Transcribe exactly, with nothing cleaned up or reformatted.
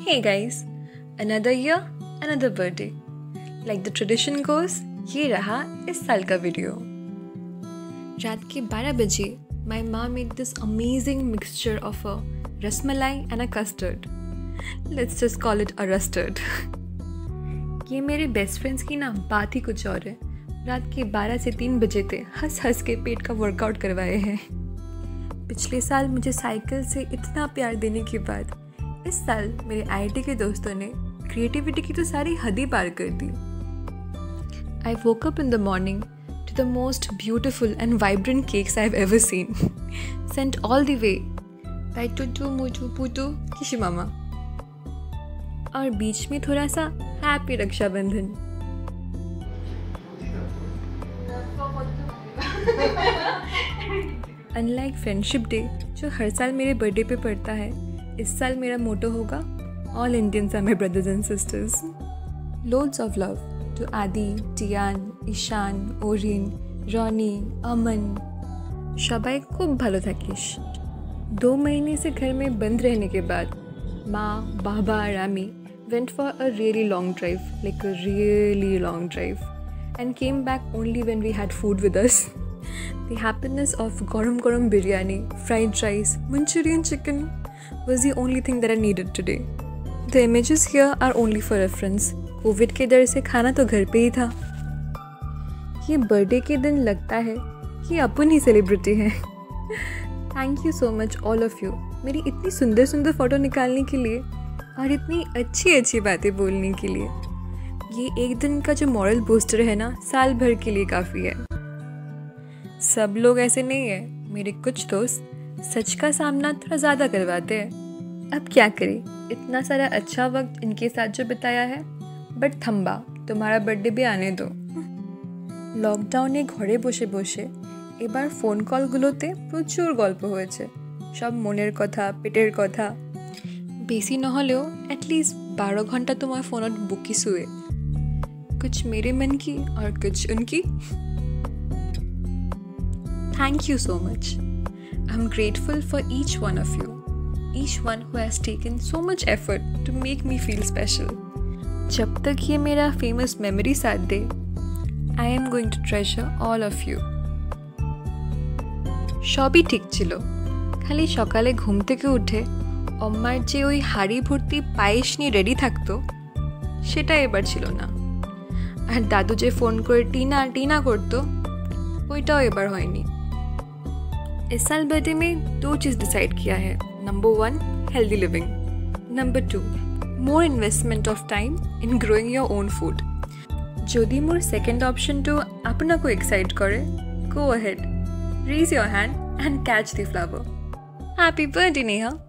Hey guys, another year, another birthday. Like the tradition goes, ये रहा इस साल का वीडियो. रात के बारह बजे, my mom made this amazing mixture of a rasmalai and a custard. Let's just call it a rustard. ये मेरे बेस्ट फ्रेंड्स की ना बात ही कुछ और है. रात के बारह से तीन बजे थे हंस हंस के पेट का वर्कआउट करवाए हैं. पिछले साल मुझे साइकिल से इतना प्यार देने के बाद इस साल मेरे आईआईटी के दोस्तों ने क्रिएटिविटी की तो सारी हद ही पार कर दी. I woke up in the morning to the most beautiful and vibrant cakes I have ever seen, sent all the way by Tutu Mutu Putu Kishi मामा. और बीच में थोड़ा सा happy Rakshabandhan. Unlike friendship day जो हर साल मेरे बर्थडे पे पड़ता है, इस साल मेरा मोटो होगा all Indians are my brothers and sisters. Loads of love to Adi, Tian, Ishaan, Orin, Ronnie, Aman. সবাই खूब ভালো থাকিস. दो महीने से घर में बंद रहने के बाद माँ, बाबा और आमी went for a really long drive, like a really long drive, and came back only when we had food with us. The happiness of garam garam biryani, fried rice, Manchurian chicken was the only thing that I needed today. The images here are only for reference. Covid के डर से खाना तो घर पे ही था. ये birthday के दिन लगता है कि अपन ही सेलिब्रिटी हैं. Thank you so much all of you मेरी इतनी सुंदर सुंदर फ़ोटो निकालने के लिए और इतनी अच्छी अच्छी बातें बोलने के लिए. ये एक दिन का जो मॉरल बूस्टर है ना, साल भर के लिए काफ़ी है. सब लोग ऐसे नहीं है. मेरे कुछ दोस्त सच का सामना थोड़ा ज़्यादा करवाते हैं. अब क्या करें, इतना सारा अच्छा वक्त इनके साथ जो बिताया है. बट थम्बा, तुम्हारा बर्थडे भी आने दो. লকডাউনে ঘরে বসে বসে এবার ফোন কলগুলোতে প্রচুর গল্প হয়েছে. সব মনের কথা, পেটের কথা. বেশি নহলেও এটলিস্ট বারো ঘন্টা তোমার ফোনত বুকি শুয়ে. कुछ मेरे मन की और कुछ उनकी. Thank you so much. I'm grateful for each one of you. Each one who has taken so much effort to make me feel special. जब तक ये मेरा famous memory साथ दे, I am going to treasure all of you. সবই ঠিক ছিল, খালি সকালে ঘুম থেকে উঠে অম্মার যে ওই হাড়ি ভর্তি পায়েস নিয়ে রেডি থাকতো সেটা এবার ছিল না. আর দাদু যে ফোন করে টিনা টিনা করতো ওইটাও এবার হয়নি. इस साल बर्थडे में दो चीज़ डिसाइड किया है. Number one, healthy living. Number two, more investment of time in growing your own food. যদি মোর সেকেন্ড অপশনটো আপনাকো এক্সাইট করে, go ahead, raise your hand and catch the flower. Happy birthday Neha.